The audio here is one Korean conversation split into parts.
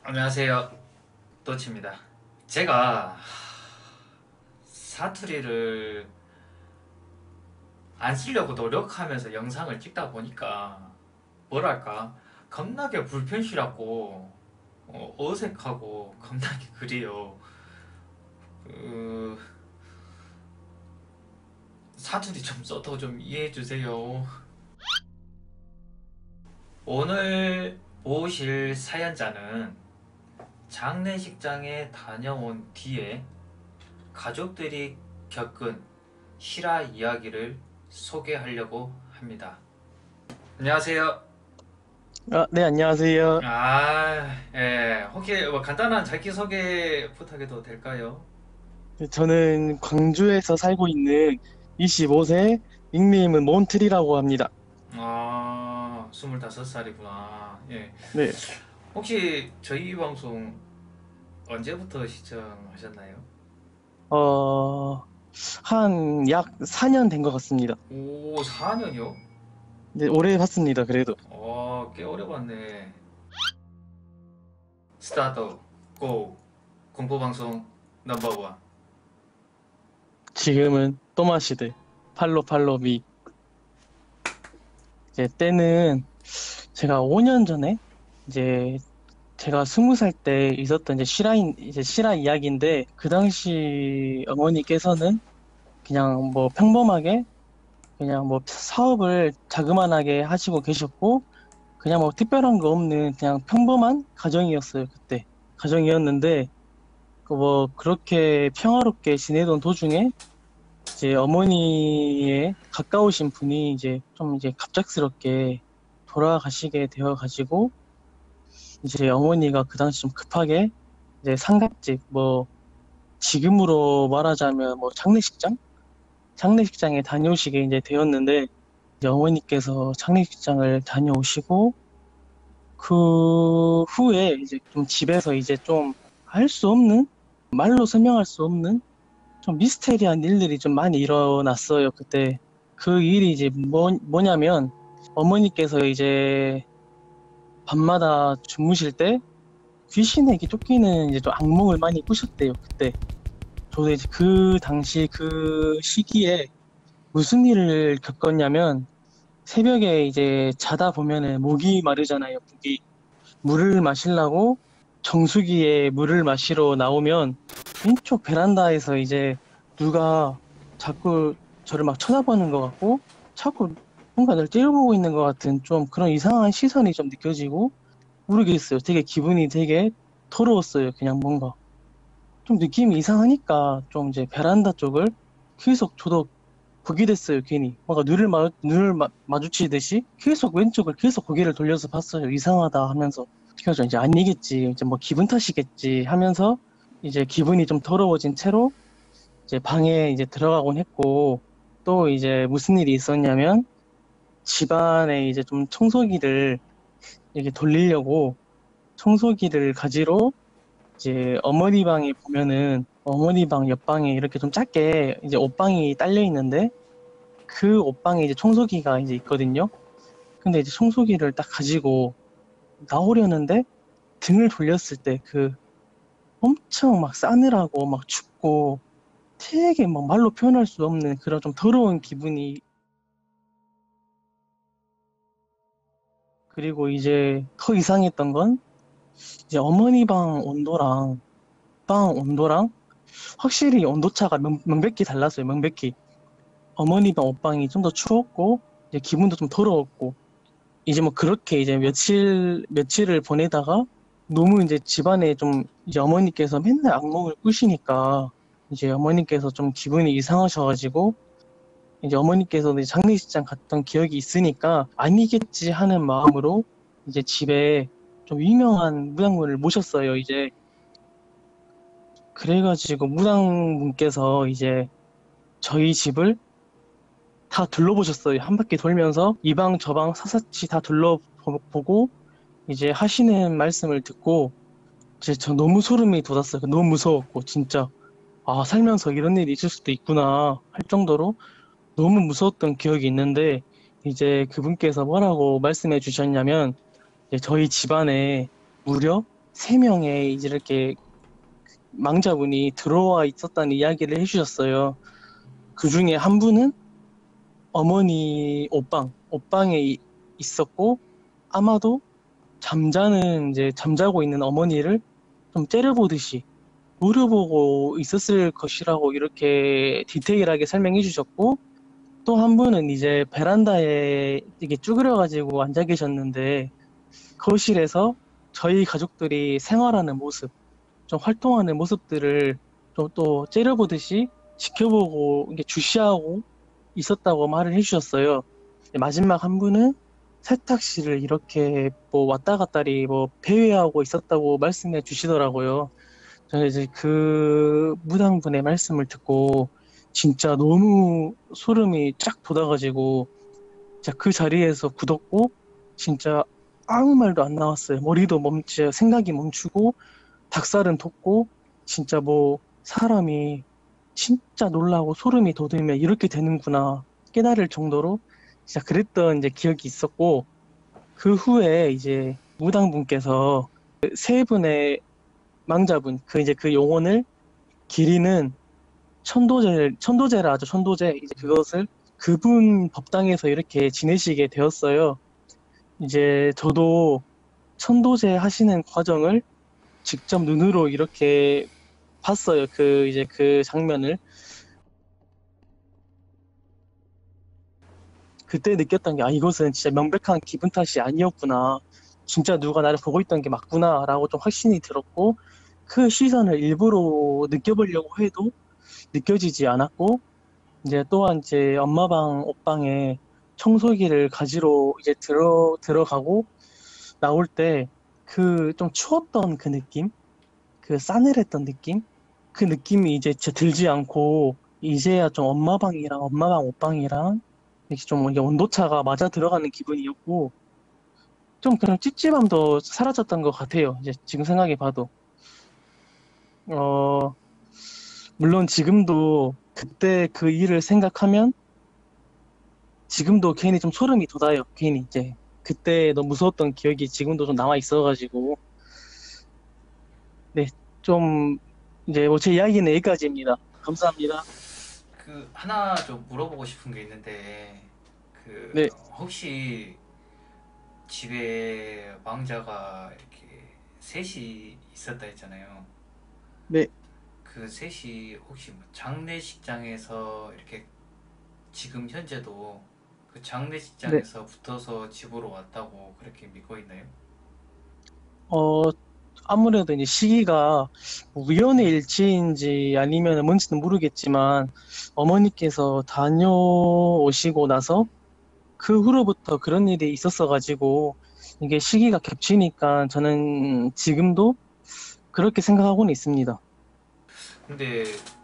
안녕하세요. 또치입니다. 제가 사투리를 안 쓰려고 노력하면서 영상을 찍다 보니까 뭐랄까 겁나게 불편실하고 어색하고 겁나게 그래요. 그 사투리 좀 써도 좀 이해해 주세요. 오늘 보실 사연자는 장례식장에 다녀온 뒤에 가족들이 겪은 실화 이야기를 소개하려고 합니다. 안녕하세요. 네, 안녕하세요. 혹시 뭐 간단한 자기소개 부탁해도 될까요? 네, 저는 광주에서 살고 있는 25세, 닉네임은 몬트리라고 합니다. 25살이구나. 예. 네, 혹시 저희 방송 언제부터 시청하셨나요? 어, 한 약 4년 된 것 같습니다. 오, 4년이요? 네, 오래 봤습니다, 그래도. 꽤 오래 봤네. 스타트, 고! 공포방송 넘버원. 지금은 또마시대, 팔로미. 이제 때는 제가 5년 전에 이제 제가 20살 때 있었던 이제 실화 이야기인데 그 당시 어머니께서는 그냥 뭐 평범하게 그냥 뭐 사업을 자그만하게 하시고 계셨고, 그냥 뭐 특별한 거 없는 그냥 평범한 가정이었어요, 그때. 가정이었는데, 그 뭐 그렇게 평화롭게 지내던 도중에 이제 어머니의 가까우신 분이 이제 좀 이제 갑작스럽게 돌아가시게 되어가지고, 이제 어머니가 그 당시 좀 급하게 이제 상갓집, 뭐 지금으로 말하자면 뭐 장례식장? 장례식장에 다녀오시게 이제 되었는데, 이제 어머니께서 장례식장을 다녀오시고 그 후에 이제 좀 집에서 이제 좀 할 수 없는, 말로 설명할 수 없는 좀 미스테리한 일들이 좀 많이 일어났어요. 그때 그 일이 이제 뭐냐면 어머니께서 이제 밤마다 주무실 때 귀신에게 쫓기는 이제 좀 악몽을 많이 꾸셨대요. 그때 저도 이제 그 당시 그 시기에 무슨 일을 겪었냐면, 새벽에 이제 자다 보면은 목이 마르잖아요. 목이. 물을 마시려고 정수기에 물을 마시러 나오면 왼쪽 베란다에서 이제 누가 자꾸 저를 막 쳐다보는 것 같고, 자꾸 뭔가 날 째려보고 있는 것 같은 좀 그런 이상한 시선이 좀 느껴지고, 모르겠어요. 되게 기분이 되게 더러웠어요. 그냥 뭔가 좀 느낌이 이상하니까 좀 이제 베란다 쪽을 계속 저도 보게 됐어요. 괜히 뭔가 마주치듯이 계속 왼쪽을 계속 고개를 돌려서 봤어요. 이상하다 하면서. 그래서 이제 아니겠지, 이제 뭐 기분 탓이겠지 하면서 이제 기분이 좀 더러워진 채로 이제 방에 이제 들어가곤 했고, 또 이제 무슨 일이 있었냐면 집안에 이제 좀 청소기를 이렇게 돌리려고 청소기를 가지러 이제 어머니 방에 보면은 어머니 방 옆방에 이렇게 좀 작게 이제 옷방이 딸려 있는데, 그 옷방에 이제 청소기가 이제 있거든요. 근데 이제 청소기를 딱 가지고 나오려는데 등을 돌렸을 때 그 엄청 막 싸늘하고 막 춥고 되게 막 말로 표현할 수 없는 그런 좀 더러운 기분이. 그리고 이제 더 이상했던 건 이제 어머니 방 온도랑 방 온도랑 확실히 온도차가 명백히 달랐어요. 명백히. 어머니 방 옷방이 좀 더 추웠고 이제 기분도 좀 더러웠고, 이제 뭐 그렇게 이제 며칠을 보내다가 너무 이제 집안에 좀 이제 어머니께서 맨날 악몽을 꾸시니까 이제 어머니께서 좀 기분이 이상하셔가지고, 이제 어머니께서는 이제 장례식장 갔던 기억이 있으니까 아니겠지 하는 마음으로 이제 집에 좀 유명한 무당분을 모셨어요. 이제 그래가지고 무당분께서 이제 저희 집을 다 둘러보셨어요. 한 바퀴 돌면서 이 방 저 방 사사치 다 둘러보고 이제 하시는 말씀을 듣고 이제 저 너무 소름이 돋았어요. 너무 무서웠고 진짜, 아, 살면서 이런 일이 있을 수도 있구나 할 정도로 너무 무서웠던 기억이 있는데, 이제 그분께서 뭐라고 말씀해 주셨냐면 이제 저희 집안에 무려 세 명의 이제 이렇게 망자분이 들어와 있었다는 이야기를 해주셨어요. 그 중에 한 분은 어머니 옷방에 있었고, 아마도 이제 잠자고 있는 어머니를 좀 째려보듯이 노려보고 있었을 것이라고 이렇게 디테일하게 설명해 주셨고, 또 한 분은 이제 베란다에 이게 쭈그려가지고 앉아 계셨는데, 거실에서 저희 가족들이 생활하는 모습, 좀 활동하는 모습들을 좀 또 째려보듯이 지켜보고 이게 주시하고 있었다고 말을 해주셨어요. 마지막 한 분은 세탁실을 이렇게 뭐 왔다 갔다리 뭐 배회하고 있었다고 말씀해 주시더라고요. 저는 이제 그 무당분의 말씀을 듣고 진짜 너무 소름이 쫙 돋아가지고 진짜 그 자리에서 굳었고 진짜 아무 말도 안 나왔어요. 머리도 생각이 멈추고 닭살은 돋고 진짜 뭐 사람이 진짜 놀라고 소름이 돋으면 이렇게 되는구나 깨달을 정도로 진짜 그랬던 이제 기억이 있었고 그 후에 이제 무당분께서 그세 분의 망자분 그 이제 그 영혼을 기리는 천도제를 하죠. 천도제 이제 그것을 그분 법당에서 이렇게 지내시게 되었어요. 이제 저도 천도제 하시는 과정을 직접 눈으로 이렇게 봤어요. 그 이제 그 장면을 그때 느꼈던 게 아 이것은 진짜 명백한 기분 탓이 아니었구나. 진짜 누가 나를 보고 있던 게 맞구나라고 좀 확신이 들었고 그 시선을 일부러 느껴보려고 해도 느껴지지 않았고 이제 또한 이제 엄마방 옷방에 청소기를 가지러 이제 들어가고 나올 때 그 좀 추웠던 그 느낌, 그 싸늘했던 느낌, 그 느낌이 이제 진짜 들지 않고 이제야 좀 엄마방 옷방이랑 이렇게 좀 이게 온도차가 맞아 들어가는 기분이었고 좀 그런 찝찝함도 사라졌던 것 같아요. 이제 지금 생각해 봐도 어 물론 지금도 그때 그 일을 생각하면 지금도 괜히 좀 소름이 돋아요. 괜히 이제 그때 너무 무서웠던 기억이 지금도 좀 남아 있어가지고 네, 좀 이제 뭐 제 이야기는 여기까지입니다. 감사합니다. 그 하나 좀 물어보고 싶은 게 있는데 그 네, 혹시 집에 망자가 이렇게 셋이 있었다 했잖아요. 네, 그 셋이 혹시 뭐 장례식장에서 이렇게 지금 현재도 그 네. 장례식장에서 붙어서 집으로 왔다고 그렇게 믿고 있나요? 어, 아무래도 이제 시기가 뭐 우연의 일치인지 아니면 뭔지는 모르겠지만 어머니께서 다녀오시고 나서 그 후로부터 그런 일이 있었어가지고 이게 시기가 겹치니까 저는 지금도 그렇게 생각하고는 있습니다. 근데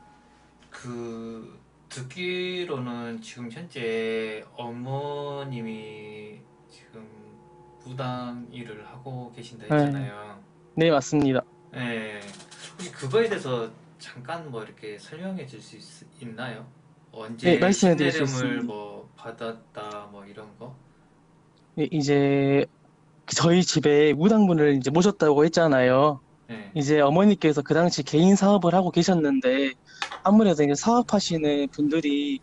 그 듣기로는 지금 현재 어머님이 지금 무당 일을 하고 계신다 네, 했잖아요. 네, 맞습니다. 예. 혹시 그거에 대해서 잠깐 뭐 이렇게 설명해 줄 수 있나요? 네, 언제 말씀해 드릴 수 신내림을 있습니다. 뭐 받았다 뭐 이런 거? 네, 이제 저희 집에 무당분을 이제 모셨다고 했잖아요. 예. 이제 어머니께서 그 당시 개인 사업을 하고 계셨는데 아무래도 이제 사업하시는 분들이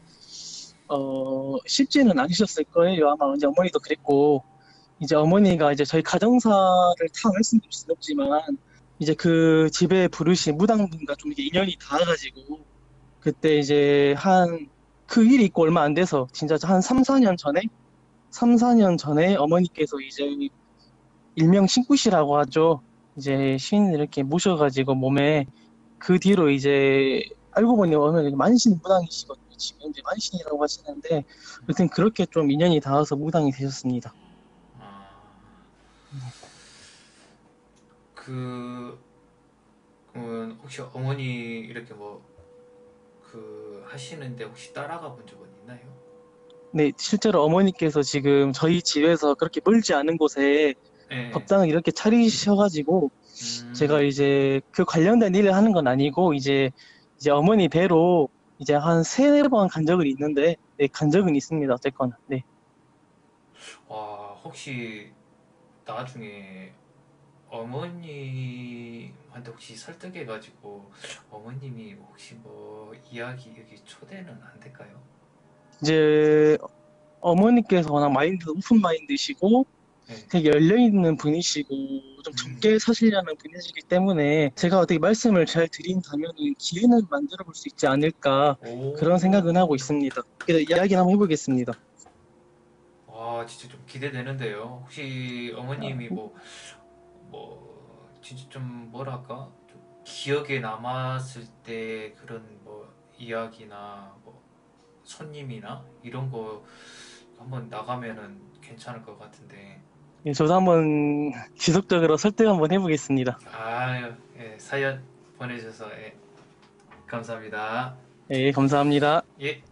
쉽지는 않으셨을 거예요. 아마 이제 어머니도 그랬고 이제 어머니가 이제 저희 가정사를 다 말씀드릴 수는 없지만 이제 그 집에 부르신 무당분과 좀 이게 인연이 닿아가지고 그때 이제 한 그 일이 있고 얼마 안 돼서 진짜 한 3, 4년 전에 어머니께서 이제 일명 신굿이라고 하죠. 이제 신을 이렇게 모셔가지고 몸에 그 뒤로 이제 알고 보니 어머니 만신 무당이시거든요. 지금 이제 만신이라고 하시는데 여튼 그렇게 좀 인연이 닿아서 무당이 되셨습니다. 아, 그 혹시 어머니 이렇게 뭐 그 하시는데 혹시 따라가 본 적은 있나요? 네, 실제로 어머니께서 지금 저희 집에서 그렇게 멀지 않은 곳에 예. 법당을 이렇게 차리셔가지고 제가 음. 이제 그 관련된 일을 하는 건 아니고 이제 어머니 배로 이제 한 세네 번 간 적은 있는데 네, 간 적은 있습니다. 어쨌거나 네. 와, 혹시 나중에 어머님한테 혹시 설득해가지고 어머님이 혹시 뭐 이야기 여기 초대는 안 될까요? 이제 어머니께서 워낙 마인드 오픈 마인드시고 네. 되게 열려있는 분이시고 좀 음. 젊게 사시려는 분이시기 때문에 제가 어떻게 말씀을 잘 드린다면 기회는 만들어 볼 수 있지 않을까 그런 생각은 하고 오. 있습니다. 그래서 이야기를 한번 해보겠습니다. 와, 진짜 좀 기대되는데요. 혹시 어머님이 진짜 좀 뭐랄까? 좀 기억에 남았을 때 그런 뭐 이야기나 뭐 손님이나 이런 거 한번 나가면은 괜찮을 것 같은데. 예, 저도 한번 지속적으로 설득 한번 해보겠습니다. 아, 예, 사연 보내주셔서 예, 감사합니다. 예, 감사합니다. 예.